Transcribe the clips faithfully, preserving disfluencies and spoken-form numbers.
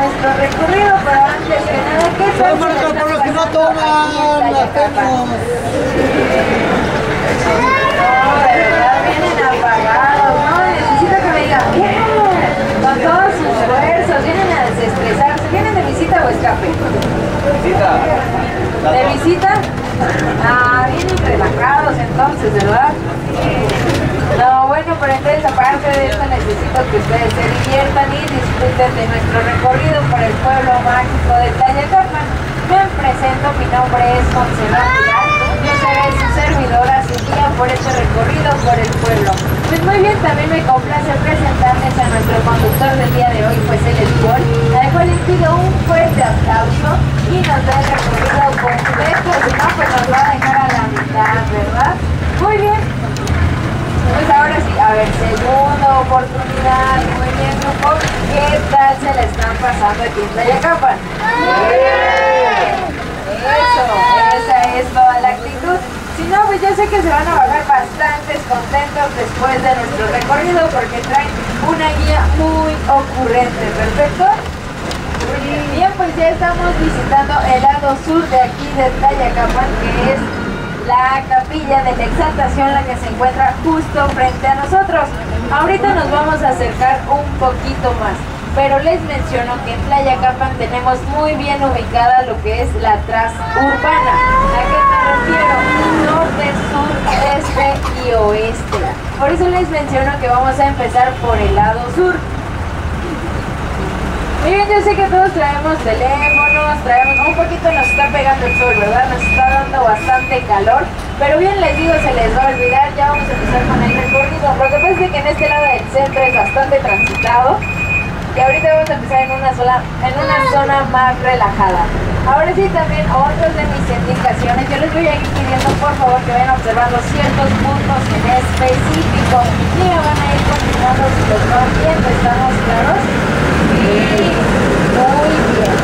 nuestro recorrido, pero antes que nada, ¿qué tal? Por los que no toman, hacemos. No, de verdad vienen apagados, ¿no? Necesito que me digan, bien, con todo su esfuerzo, vienen a desestresarse. ¿Vienen de visita o escape? Visita. ¿De visita? Ah, vienen relajados entonces, ¿verdad? No, bueno, pero entonces aparte de esto necesito que ustedes se diviertan y disfruten de nuestro recorrido por el pueblo mágico de Tlayacapan. Me presento, mi nombre es Montserrat Pilar, yo seré su servidora, su guía por este recorrido por el pueblo. Pues muy bien, también me complace presentarles a nuestro conductor del día de hoy, pues él es Paul, al cual les pido un fuerte aplauso y nos da el recorrido completo, si no pues nos va a dejar a la mitad, ¿verdad? Muy bien. Pues ahora sí, a ver, segunda oportunidad, muy bien grupo, ¿qué tal se le están pasando aquí en Tlayacapan? Eso, esa es toda la actitud. Si no, pues yo sé que se van a bajar bastantes contentos después de nuestro recorrido porque traen una guía muy ocurrente, ¿perfecto? Bien, pues ya estamos visitando el lado sur de aquí de Tlayacapan, que es la capilla de la Exaltación, la que se encuentra justo frente a nosotros. Ahorita nos vamos a acercar un poquito más, pero les menciono que en Tlayacapan tenemos muy bien ubicada lo que es la transurbana. ¿A qué me refiero? Norte, sur, este y oeste. Por eso les menciono que vamos a empezar por el lado sur. Miren, yo sé que todos traemos teléfonos, traemos, un poquito nos está pegando el sol, ¿verdad? Nos está dando bastante calor, pero bien les digo, se les va a olvidar, ya vamos a empezar con el recorrido. Lo que pasa es que en este lado del centro es bastante transitado y ahorita vamos a empezar en una, sola, en una zona más relajada. Ahora sí, también otras de mis indicaciones, yo les voy a ir pidiendo por favor que vayan observando ciertos puntos en específico y me van a ir continuando si los van viendo, ¿estamos claros? Sí, muy bien.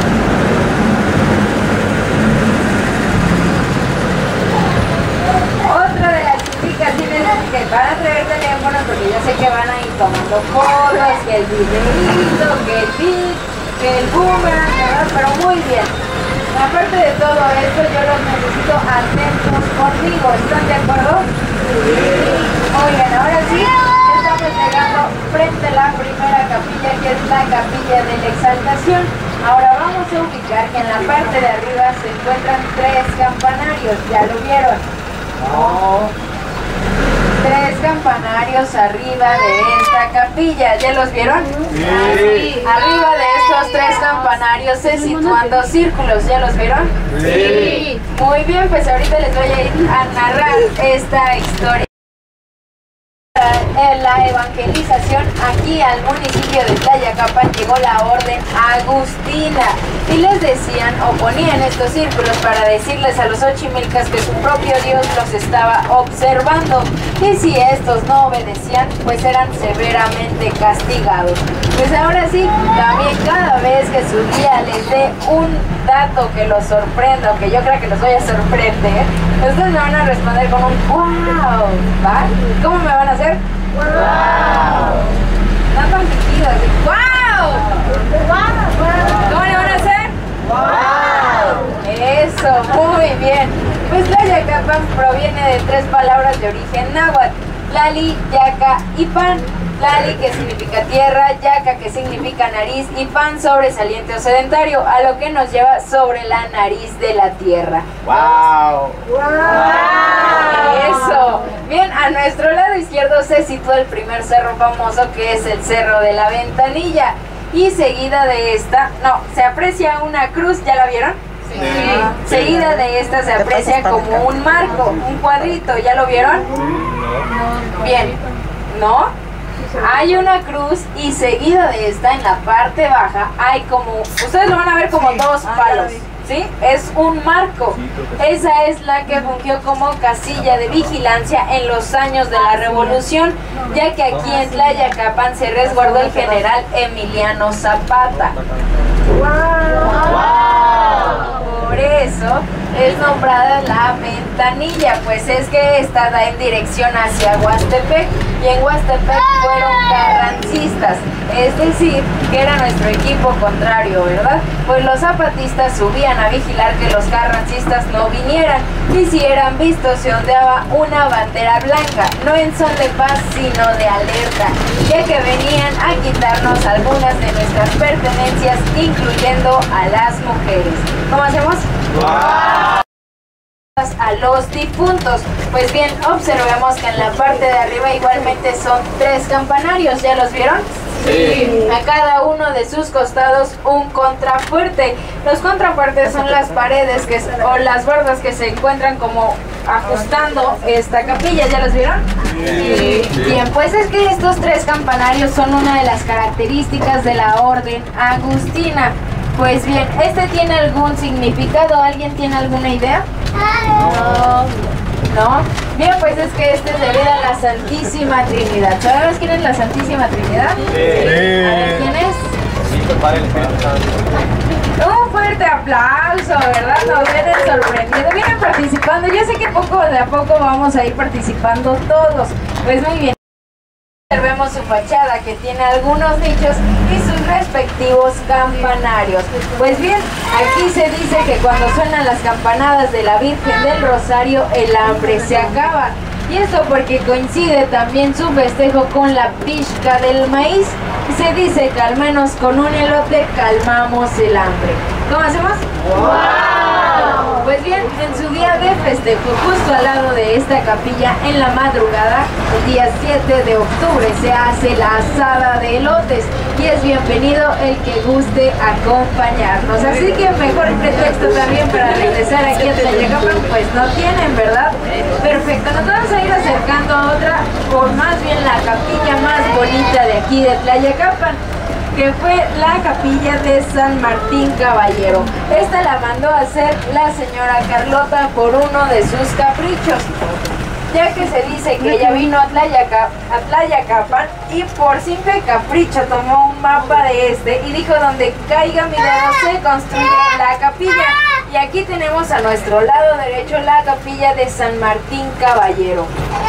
Otra de las indicaciones es que van a traer teléfonos porque yo sé que van a ir tomando fotos, que el videíto, que el beat, que el boomerang, ¿verdad? Pero muy bien. Aparte de todo esto, yo los necesito atentos conmigo, ¿están de acuerdo? Sí. Oigan, ahora sí, estamos llegando frente a la primera capilla, que es la capilla de la Exaltación. Ahora vamos a ubicar que en la parte de arriba se encuentran tres campanarios, ¿ya lo vieron? No. Tres campanarios arriba de esta capilla, ¿ya los vieron? Sí. Así, arriba de estos tres campanarios se sitúan dos círculos, ¿ya los vieron? Sí. Muy bien, pues ahorita les voy a ir a narrar esta historia. En la evangelización aquí al municipio de Tlayacapan llegó la orden agustina y les decían o ponían estos círculos para decirles a los ochimilcas que su propio Dios los estaba observando y si estos no obedecían pues eran severamente castigados. Pues ahora sí, también cada vez que su guía les dé un dato que los sorprenda o que yo creo que los voy a sorprender, ustedes me van a responder con un wow, ¿va? ¿Cómo me van a hacer? ¡Wow! Están tan fingidos. ¡Wow! ¡Wow! ¿Cómo le van a hacer? ¡Wow! Eso, muy bien. Pues Tlayacapan proviene de tres palabras de origen náhuatl: Tlali, Yaca y Pan. Tlali, que significa tierra, Yaca, que significa nariz, y Pan, sobresaliente o sedentario, a lo que nos lleva sobre la nariz de la tierra. ¡Wow! ¡Wow! Eso. Bien, a nuestro lado izquierdo se sitúa el primer cerro famoso, que es el Cerro de la Ventanilla. Y seguida de esta, no, se aprecia una cruz, ¿ya la vieron? Sí. Sí. Seguida de esta se aprecia como un marco, un cuadrito, ¿ya lo vieron? Bien, ¿no? Hay una cruz y seguida de esta en la parte baja hay como, ustedes lo van a ver como dos palos, ¿sí? Es un marco. Esa es la que fungió como casilla de vigilancia en los años de la Revolución, ya que aquí en Tlayacapan se resguardó el general Emiliano Zapata. Por eso es nombrada la Ventanilla, pues es que esta da en dirección hacia Huastepec y en Huastepec fueron carrancistas zapatistas, es decir, que era nuestro equipo contrario, ¿verdad? Pues los zapatistas subían a vigilar que los carrancistas no vinieran, y si eran vistos se ondeaba una bandera blanca, no en son de paz sino de alerta, ya que venían a quitarnos algunas de nuestras pertenencias, incluyendo a las mujeres. ¿Cómo hacemos? ¡Wow! A los difuntos. Pues bien, observemos que en la parte de arriba igualmente son tres campanarios, ¿ya los vieron? Sí. A cada uno de sus costados un contrafuerte. Los contrafuertes son las paredes que, o las bardas que se encuentran como ajustando esta capilla, ¿ya los vieron? Sí. Bien, pues es que estos tres campanarios son una de las características de la orden agustina. Pues bien, ¿este tiene algún significado? ¿Alguien tiene alguna idea? No. ¿No? Bien, pues es que este es debido a la Santísima Trinidad. ¿Sabes quién es la Santísima Trinidad? Sí. Sí. A ver, ¿quién es? Sí, prepara el Espíritu Santo. Un fuerte aplauso, ¿verdad? Nos vienen sorprendiendo. Vienen participando. Yo sé que poco de a poco vamos a ir participando todos. Pues muy bien. Observemos su fachada, que tiene algunos nichos y sus respectivos campanarios. Pues bien, aquí se dice que cuando suenan las campanadas de la Virgen del Rosario, el hambre se acaba. Y esto porque coincide también su festejo con la pishka del maíz. Y se dice que al menos con un elote calmamos el hambre. ¿Cómo hacemos? ¡Wow! Pues bien, en su día de festejo, justo al lado de esta capilla, en la madrugada, el día siete de octubre, se hace la asada de elotes. Y es bienvenido el que guste acompañarnos. Así que mejor pretexto también para regresar aquí a Tlayacapan, pues no tienen, ¿verdad? Perfecto, nos vamos a ir acercando a otra, por más bien la capilla más bonita de aquí de Tlayacapan, que fue la capilla de San Martín Caballero. Esta la mandó a hacer la señora Carlota por uno de sus caprichos, ya que se dice que ella vino a, Tlayaca, a Tlayacapan y por simple capricho tomó un mapa de este y dijo: donde caiga mi dedo se construye la capilla. Y aquí tenemos a nuestro lado derecho la capilla de San Martín Caballero.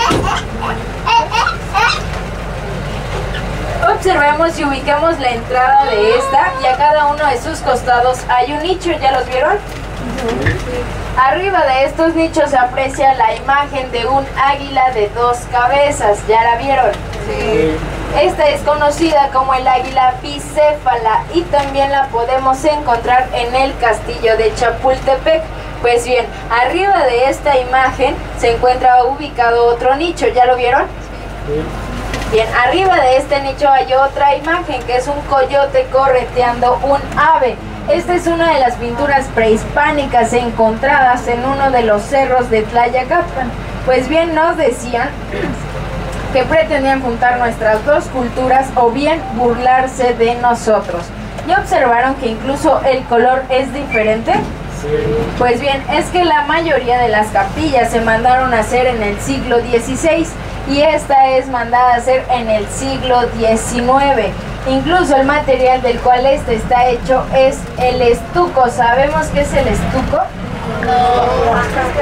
Observemos y ubicamos la entrada de esta, y a cada uno de sus costados hay un nicho, ¿ya los vieron? Arriba de estos nichos se aprecia la imagen de un águila de dos cabezas, ¿ya la vieron? Sí. Esta es conocida como el águila bicéfala y también la podemos encontrar en el castillo de Chapultepec. Pues bien, arriba de esta imagen se encuentra ubicado otro nicho, ¿ya lo vieron? Sí. Bien, arriba de este nicho hay otra imagen que es un coyote correteando un ave. Esta es una de las pinturas prehispánicas encontradas en uno de los cerros de Tlayacapan. Pues bien, nos decían que pretendían juntar nuestras dos culturas o bien burlarse de nosotros. ¿Ya observaron que incluso el color es diferente? Sí. Pues bien, es que la mayoría de las capillas se mandaron a hacer en el siglo dieciséis y esta es mandada a hacer en el siglo diecinueve. Incluso el material del cual este está hecho es el estuco. ¿Sabemos qué es el estuco? No.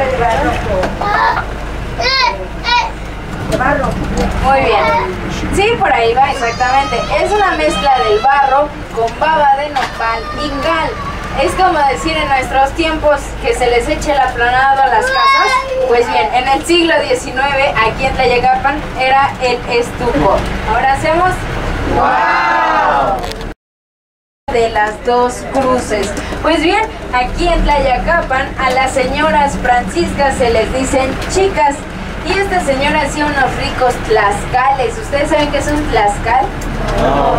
Barro. Muy bien. Sí, por ahí va, exactamente. Es una mezcla del barro con baba de nopal y cal. Es como decir en nuestros tiempos que se les eche el aplanado a las casas. Pues bien, en el siglo diecinueve, aquí en Tlayacapan, era el estuco. Ahora hacemos ¡wow! De las dos cruces. Pues bien, aquí en Tlayacapan a las señoras franciscas se les dicen chicas. Y esta señora hacía unos ricos tlaxcales. ¿Ustedes saben qué es un tlaxcal? No.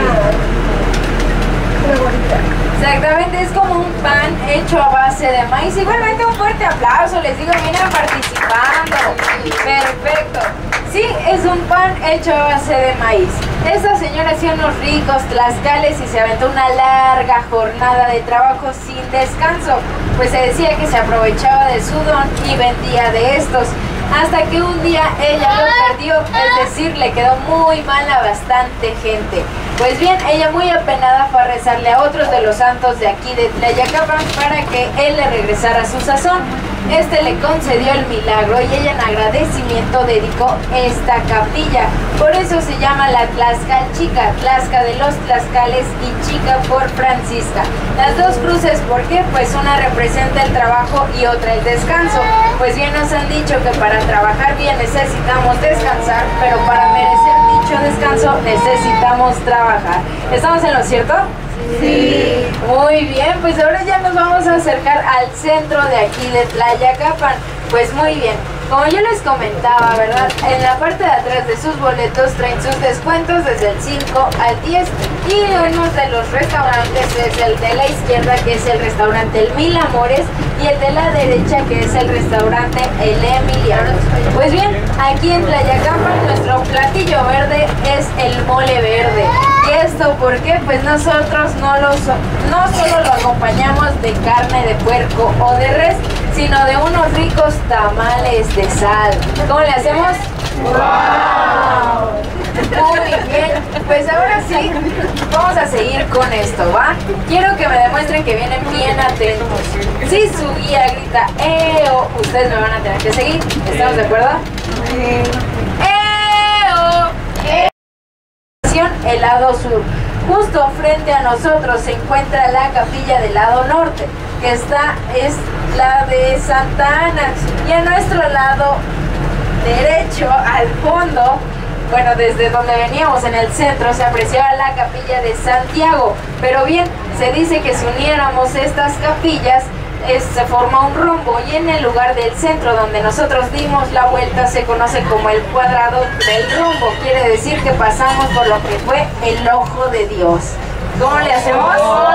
Exactamente, es como un pan hecho a base de maíz. Igualmente un fuerte aplauso, les digo, vienen participando. Perfecto. Sí, es un pan hecho a base de maíz. Esta señora hacía unos ricos tlaxcales y se aventó una larga jornada de trabajo sin descanso, pues se decía que se aprovechaba de su don y vendía de estos. Hasta que un día ella lo perdió, es decir, le quedó muy mal a bastante gente. Pues bien, ella muy apenada fue a rezarle a otros de los santos de aquí de Tlayacapan para que él le regresara su sazón. este le concedió el milagro y ella en agradecimiento dedicó esta capilla. Por eso se llama la Tlaxcalchica, Tlaxca de los Tlaxcales y Chica por Francisca. Las dos cruces, ¿por qué? Pues una representa el trabajo y otra el descanso. Pues bien nos han dicho que para trabajar bien necesitamos descansar, pero para merecer dicho descanso necesitamos trabajar. ¿Estamos en lo cierto? Sí. Muy bien, pues ahora ya nos vamos a acercar al centro de aquí de Tlayacapan. Pues muy bien, como yo les comentaba, ¿verdad? En la parte de atrás de sus boletos traen sus descuentos desde el cinco al diez y uno de los restaurantes es el de la izquierda, que es el restaurante El Mil Amores, y el de la derecha, que es el restaurante El Emiliano. Pues bien, aquí en Tlayacapan nuestro platillo verde es el mole verde. ¿Y esto por qué? Pues nosotros no, lo so no solo lo acompañamos de carne de puerco o de res, sino de unos ricos tamales de sal. ¿Cómo le hacemos? ¡Wow! Muy bien, pues ahora sí, vamos a seguir con esto, ¿va? Quiero que me demuestren que vienen bien atentos. Si su guía grita ¡Eo!, ustedes me van a tener que seguir. ¿Estamos de acuerdo? Sí. ¡Eo! El lado sur. Justo frente a nosotros se encuentra la capilla del lado norte, que esta es la de Santa Ana, y a nuestro lado derecho, al fondo, bueno, desde donde veníamos en el centro, se apreciaba la capilla de Santiago. Pero bien, se dice que si uniéramos estas capillas Es, se forma un rombo, y en el lugar del centro donde nosotros dimos la vuelta se conoce como el cuadrado del rombo. Quiere decir que pasamos por lo que fue el ojo de Dios. ¿Cómo le hacemos?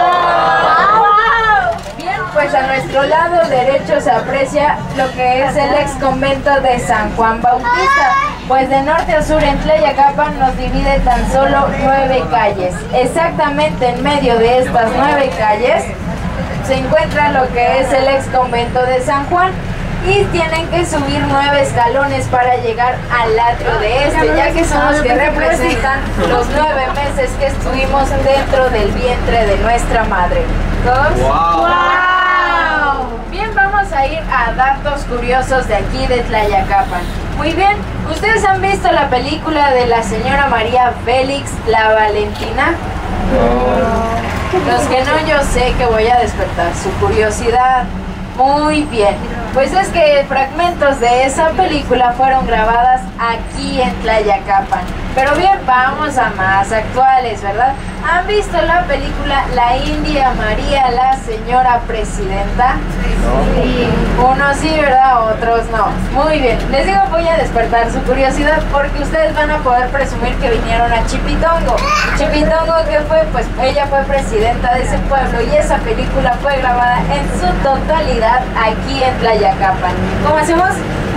Bien, pues a nuestro lado derecho se aprecia lo que es el ex convento de San Juan Bautista. Pues de norte a sur en Tlayacapan nos divide tan solo nueve calles. Exactamente en medio de estas nueve calles se encuentra lo que es el ex convento de San Juan, y tienen que subir nueve escalones para llegar al atrio de este, ya que son los que representan los nueve meses que estuvimos dentro del vientre de nuestra madre. ¿Todos? ¡Wow! ¡Wow! Bien, vamos a ir a datos curiosos de aquí de Tlayacapan. Muy bien, ¿ustedes han visto la película de la señora María Félix, la Valentina? No. Los que no, yo sé que voy a despertar su curiosidad. Muy bien, pues es que fragmentos de esa película fueron grabadas aquí en Tlayacapan. Pero bien, vamos a más actuales, ¿verdad? ¿Han visto la película La India María, la señora presidenta? Sí. Unos sí, ¿verdad? Otros no. Muy bien, les digo, voy a despertar su curiosidad porque ustedes van a poder presumir que vinieron a Chipitongo. Chipitongo, ¿qué fue? Pues ella fue presidenta de ese pueblo, y esa película fue grabada en su totalidad aquí en Tlayacapan. ¿Cómo hacemos?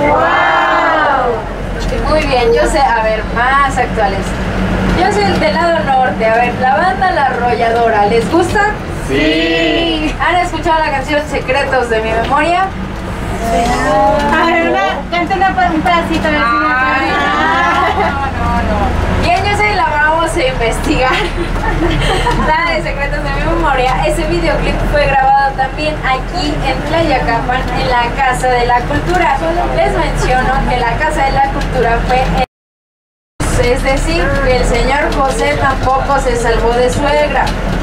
¡Wow! Muy bien, yo sé, a ver, más actuales. Yo soy del lado norte, a ver, la banda La Arrolladora, ¿les gusta? Sí. ¿Han escuchado la canción Secretos de mi Memoria? Sí. A ver, una, canten un pedacito, a ver si me Ay, no, no, no. Bien, yo sé, la vamos a investigar. La de Secretos de mi Memoria, ese videoclip fue grabado también aquí en Tlayacapan, en la Casa de la Cultura. Les menciono que la Casa de la Cultura fue en... Es decir, que el señor José tampoco se salvó de suegra.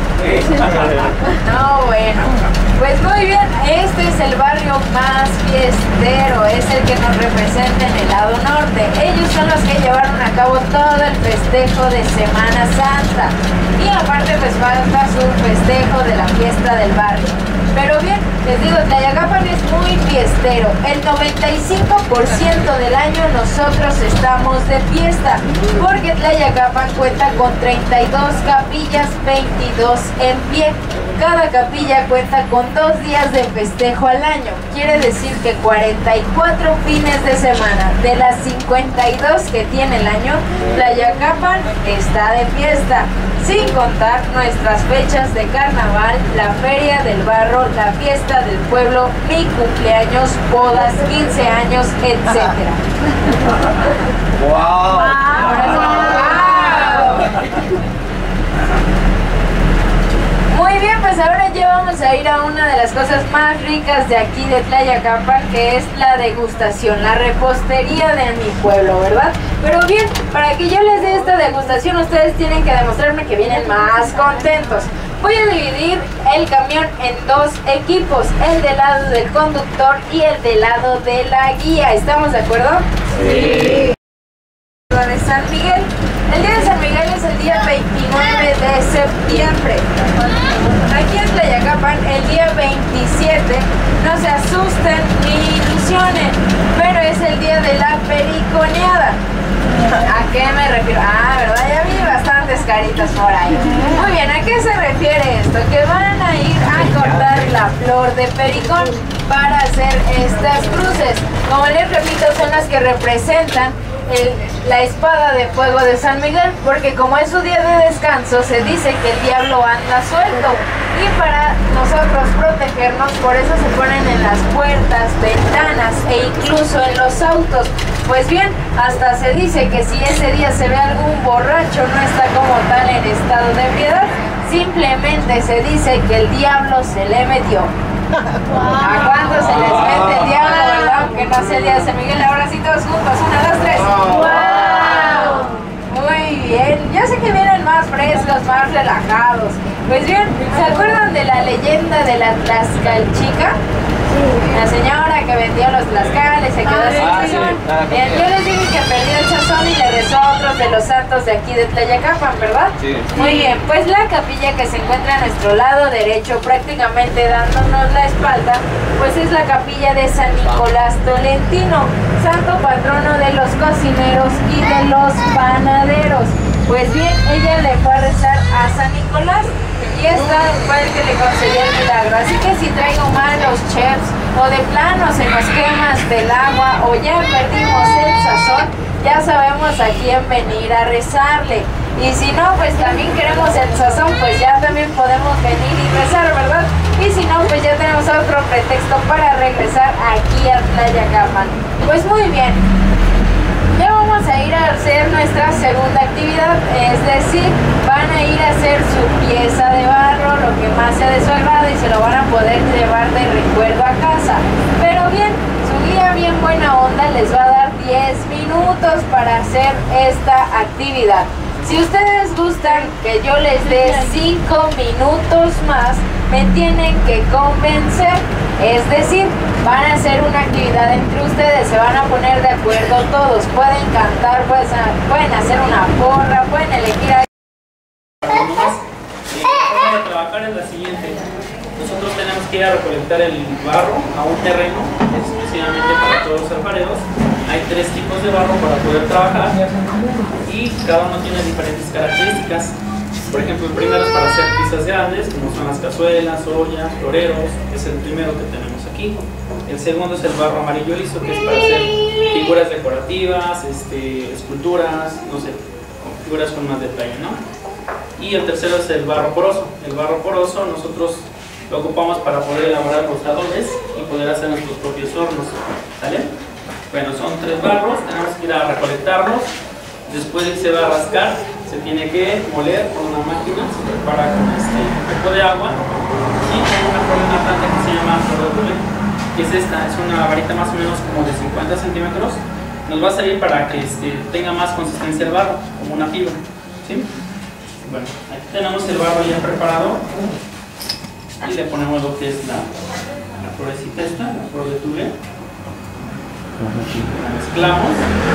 No, bueno, pues muy bien, este es el barrio más fiestero, es el que nos representa en el lado norte. Ellos son los que llevaron a cabo todo el festejo de Semana Santa, y aparte pues falta su festejo de la fiesta del barrio. Pero bien, les digo, Tlayacapan es muy fiestero. El noventa y cinco por ciento del año nosotros estamos de fiesta, porque Tlayacapan cuenta con treinta y dos capillas, veintidós en pie. Cada capilla cuenta con dos días de festejo al año. Quiere decir que cuarenta y cuatro fines de semana de las cincuenta y dos que tiene el año, Tlayacapan está de fiesta. Sin contar nuestras fechas de carnaval, la feria del barro, la fiesta del pueblo, mi cumpleaños, bodas, quince años, etcétera. ¡Wow! Ahora sí. ¡Wow! Muy bien, pues ahora llevamos vamos a ir a una de las cosas más ricas de aquí de Tlayacapan, que es la degustación, la repostería de mi pueblo, ¿verdad? Pero bien, para que yo les dé esta degustación, ustedes tienen que demostrarme que vienen más contentos. Voy a dividir el camión en dos equipos, el del lado del conductor y el del lado de la guía. ¿Estamos de acuerdo? Sí. De San Miguel. El día de San Miguel es el día veintinueve de septiembre. Aquí en Tlayacapan, el día veintisiete, no se asusten ni ilusionen, pero es el día de la periconeada. ¿A qué me refiero? Ah, ¿verdad? Ya vi bastantes caritas por ahí. Muy bien, ¿a qué se refiere esto? Que van a ir a cortar la flor de pericón para hacer estas cruces. Como les repito, son las que representan el, la espada de fuego de San Miguel, porque como es su día de descanso, se dice que el diablo anda suelto. Y para nosotros protegernos, por eso se ponen en las puertas, ventanas e incluso en los autos. Pues bien, hasta se dice que si ese día se ve algún borracho, no está como tal en estado de ebriedad, simplemente se dice que el diablo se le metió. ¿A cuánto se les mete el diablo, verdad? Aunque no sea el día de San Miguel. Ahora sí todos juntos, una, dos, tres. ¡Wow! Muy bien, yo sé que vienen más frescos, más relajados. Pues bien, ¿se acuerdan de la leyenda de la Tlaxcalchica? La señora que vendió los tlaxcales se quedó sin Ah, sí. sazón. Ah, Bien, yo les dije que perdió el sazón y le rezó a otros de los santos de aquí de Tlayacapan, ¿verdad? Sí. Muy bien, pues la capilla que se encuentra a nuestro lado derecho, prácticamente dándonos la espalda, pues es la capilla de San Nicolás Tolentino, santo patrono de los cocineros y de los panaderos. Pues bien, ella le fue a rezar a San Nicolás y esta fue el que le concedió el milagro. Así que si traigo mal los chefs o de plano se nos quema del agua o ya perdimos el sazón, ya sabemos a quién venir a rezarle. Y si no, pues también queremos el sazón, pues ya también podemos venir y rezar, ¿verdad? Y si no, pues ya tenemos otro pretexto para regresar aquí a Tlayacapan. Pues muy bien. Ya vamos a ir a hacer nuestra segunda actividad, es decir, van a ir a hacer su pieza de barro, lo que más sea de su agrado, y se lo van a poder llevar de recuerdo a casa. Pero bien, su guía bien buena onda les va a dar diez minutos para hacer esta actividad. Si ustedes gustan que yo les dé cinco minutos más, me tienen que convencer. Es decir, van a hacer una actividad entre ustedes, se van a poner de acuerdo todos. Pueden cantar, pues, pueden hacer una porra, pueden elegir a... La forma de trabajar es la siguiente. Nosotros tenemos que ir a recolectar el barro a un terreno exclusivamente para todos los alfareros. Hay tres tipos de barro para poder trabajar y cada uno tiene diferentes características. Por ejemplo, el primero es para hacer piezas grandes, como son las cazuelas, ollas, floreros, que es el primero que tenemos aquí. El segundo es el barro amarillo liso, que es para hacer figuras decorativas, este, esculturas, no sé, figuras con más detalle, ¿no? Y el tercero es el barro poroso. El barro poroso nosotros lo ocupamos para poder elaborar los adobes y poder hacer nuestros propios hornos, ¿sale? Bueno, son tres barros, tenemos que ir a recolectarlos. Después de que se va a rascar, se tiene que moler con una máquina, se prepara con este un poco de agua y con una, una planta que se llama flor de tule, que es esta, es una varita más o menos como de cincuenta centímetros. Nos va a servir para que este, tenga más consistencia el barro, como una fibra, ¿sí? Bueno, aquí tenemos el barro ya preparado y le ponemos lo que es la, la florecita esta, la flor de tule. La mezclamos.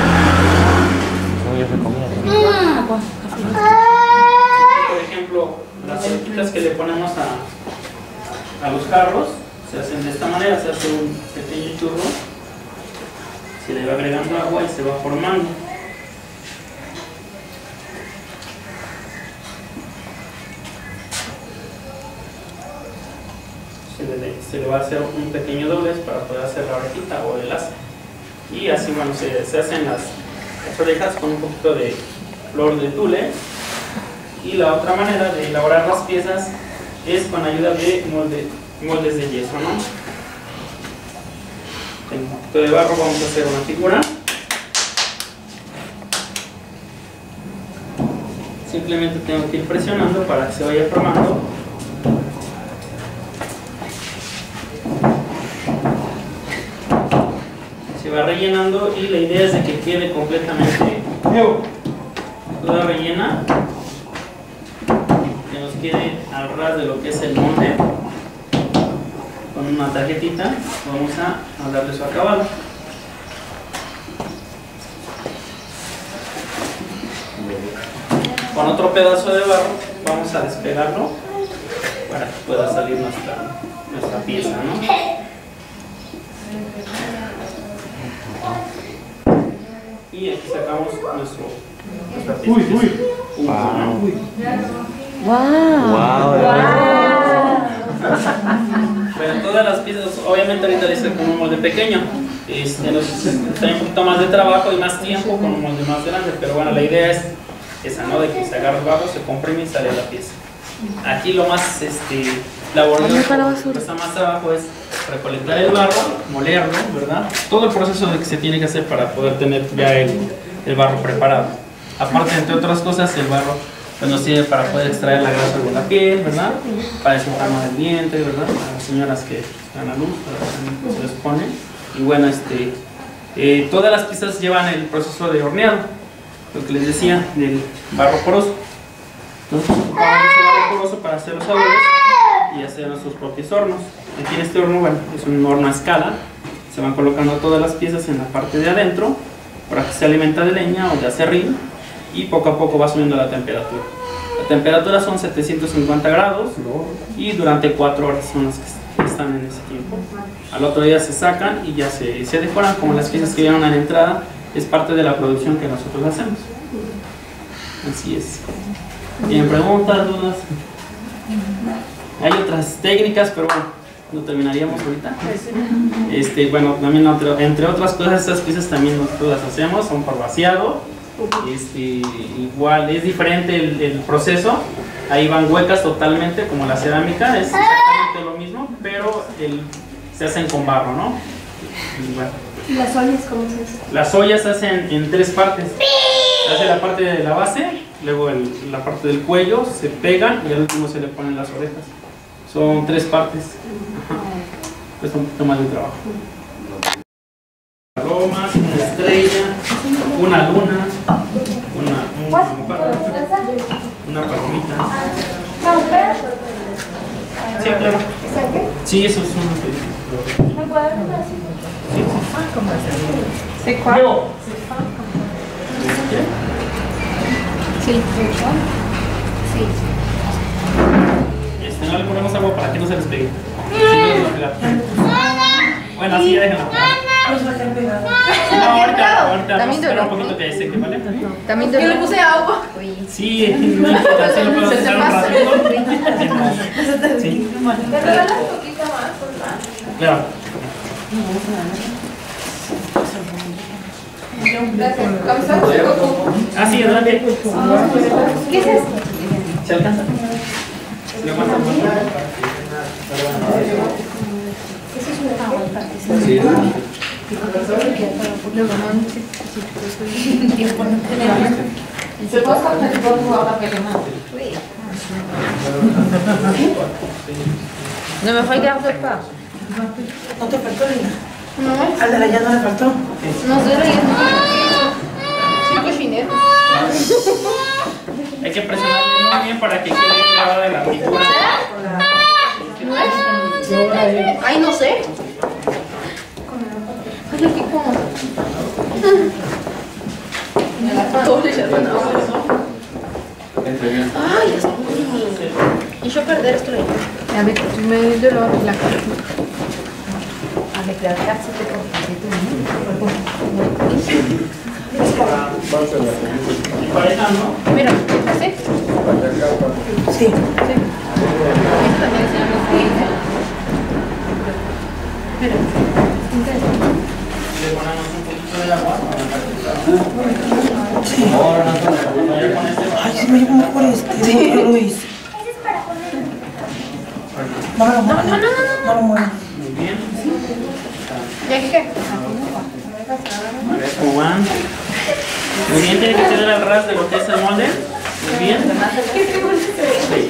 Por ejemplo, las pelotitas que le ponemos a, a los jarros se hacen de esta manera, se hace un pequeño churro, se le va agregando agua y se va formando. Se le, se le va a hacer un pequeño doblez para poder hacer la orejita o el asa. Y así, bueno, se, se hacen las, las orejas con un poquito de flor de tule. Y la otra manera de elaborar las piezas es con ayuda de molde, moldes de yeso, ¿no? Con un poquito de barro vamos a hacer una figura. Simplemente tengo que ir presionando para que se vaya formando. va rellenando y la idea es de que quede completamente toda rellena, que nos quede al ras de lo que es el molde. Con una tarjetita vamos a, a darle su acabado. Con otro pedazo de barro vamos a despegarlo para que pueda salir nuestra, nuestra pieza, ¿no? Y aquí sacamos nuestro, nuestra pieza. Uy, uy. Uy, ¿no? Wow. Wow. Pero todas las piezas, obviamente ahorita le hice con un molde pequeño. Este, nos trae un poquito más de trabajo y más tiempo con un molde más grande, pero bueno, la idea es esa, ¿no? De que se agarra el barro, se comprime y sale la pieza. Aquí lo más este, laborioso que está más abajo es recolectar el barro, molerlo, ¿verdad? Todo el proceso de que se tiene que hacer para poder tener ya el, el barro preparado. Aparte, entre otras cosas, el barro pues, nos sirve para poder extraer la grasa de la piel, ¿verdad? Para desinflamar el vientre, ¿verdad? Para las señoras que están a luz, para que se les pone. Y bueno, este, eh, todas las piezas llevan el proceso de horneado, lo que les decía, del barro poroso. Entonces ocupamos ese barro poroso para hacer los sabores y hacer nuestros propios hornos. Aquí en este horno, bueno, es un horno a escala. Se van colocando todas las piezas en la parte de adentro para que se alimenta de leña o de acerrín y poco a poco va subiendo la temperatura. La temperatura son setecientos cincuenta grados y durante cuatro horas son las que están en ese tiempo. Al otro día se sacan y ya se, se decoran como las piezas que vieron a la entrada. Es parte de la producción que nosotros hacemos. Así es. ¿Tienen preguntas, dudas? Hay otras técnicas, pero bueno, no terminaríamos ahorita. Este, bueno, también otro, entre otras cosas, estas piezas también nosotros las hacemos, son por vaciado. Este, igual es diferente el, el proceso. Ahí van huecas totalmente, como la cerámica, es exactamente lo mismo, pero el, se hacen con barro, ¿no? Y bueno. ¿Y las ollas cómo se hacen? Las ollas se hacen en tres partes. Se hace la parte de la base, luego el, la parte del cuello, se pegan y al último se le ponen las orejas. Son tres partes. Cuesta un poquito más de trabajo. Palomas, una estrella, una luna, una, una, una palomita. Sí, claro. Sí, eso es una. ¿Me puede dar un pedacito? Sí. ¿Se cuál? Sí. Sí. Este, no le ponemos agua para que no se les pegue. Bueno, así ya déjenlo. No, ahorita, ahorita vamos a esperar un poquito que seque, ¿vale? También yo le puse agua. Sí, no importa, sí lo puedo hacer un ratito. Sí. ¿Me regalas un poquito más, por favor? Claro. Gracias. ¿Comenzamos de coco? Ah, sí, adelante. ¿Qué es esto? ¿Se alcanza? ¿Se le aguanta? Sí. ¿Se puede comer con agua pelona? No me regarde pas. ¿No te faltó, Lina? No. ¿Al de la ya no le faltó? No sé, soy cocinero. Hay que presionarle muy bien para que quede clavada la pintura. Ay, no sé. Ay, aquí como. Todo le echaron agua. Ay, es muy. Y yo perder esto. Avec tu mets de l'or la carte. Avec la carte, c'était comme Y pareja, ¿no? Mira, ¿así? Sí. Sí. Esto también se llama aceite. Mira, Le ponemos un poquito de agua. Ahora no. Ay, sí me llevo mejor este. Sí. Luis. No me lo muevas. No, no, no. No lo muevas. Muy bien. ¿y aquí qué? A ver cómo van. Muy bien, tiene que quedar al ras de lo que es el molde. Muy bien. Sí.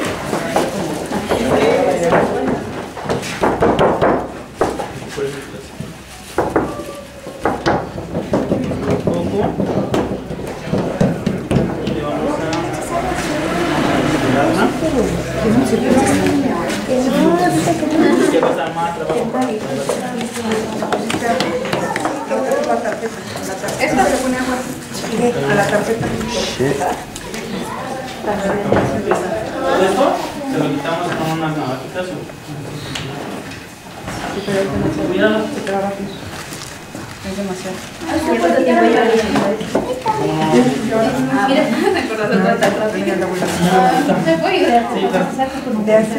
¿Qué va a estar más trabajo? Esta se pone agua. A la carpeta. Todo esto se lo quitamos con unas navajitas. Cuidado. Es demasiado. ¿Cuánto tiempo lleva? Mira, te acordás de otra tarde. ¿Se puede ir? Sí, claro. De hace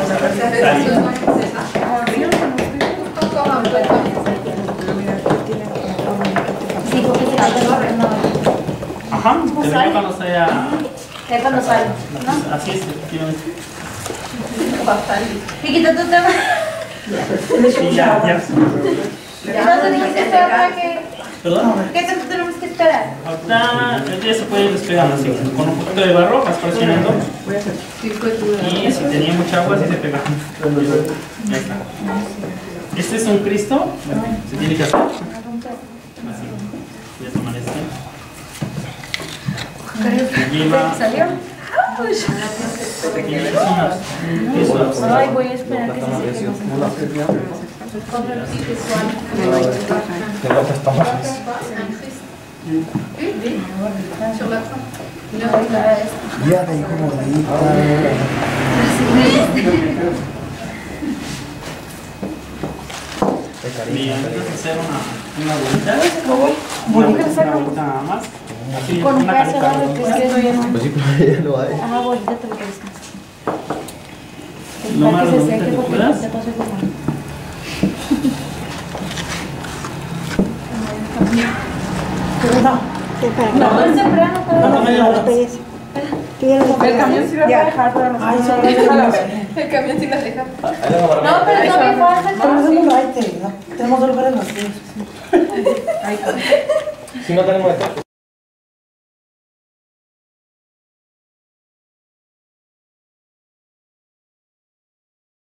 Sí, porque se va a correr, no. Ajá, termina cuando sea. Ya cuando sale, ¿no? Así es, efectivamente. Chiquito, tú te vas. Sí, ya, ya. Entonces dijiste esperar para que... ¿Perdón? ¿Qué tanto tenemos que esperar? Ahorita ya se puede ir despegando así, con un poquito de barro, vas presionando. Y si tenía mucha agua, así se pega. Ya está. Este es un Cristo, se tiene que hacer. Así. Voy a tomar este. Lleva. ¿Salió? Ay, voy a esperar que se seque. Ya de gordita. Bien, vamos a hacer una, una bolita. Una bolita, una bolita nada más. Así, Con un una pedazo de carita. barro que estoy bien. Pues sí, pero ya lo hay. Ah, bolita, te lo que descansar. Lo más Para que se redondita seque que porque puedas. te paso el humano. No, No, es temprano, no, no, no, no. El camión sí la va a dejar, pero no Ay, se son puede las dejar. malas. El camión sí la deja. No, pero no me falta. Tenemos un raite, ¿no? Tenemos dos lugares vacíos. Si no tenemos esto,